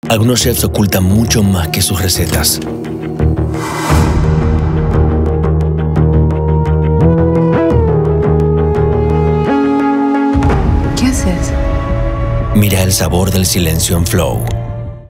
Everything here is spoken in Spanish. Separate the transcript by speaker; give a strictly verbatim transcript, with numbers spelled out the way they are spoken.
Speaker 1: Algunos chefs ocultan mucho más que sus recetas.
Speaker 2: ¿Qué haces?
Speaker 1: Mira el sabor del silencio en Flow.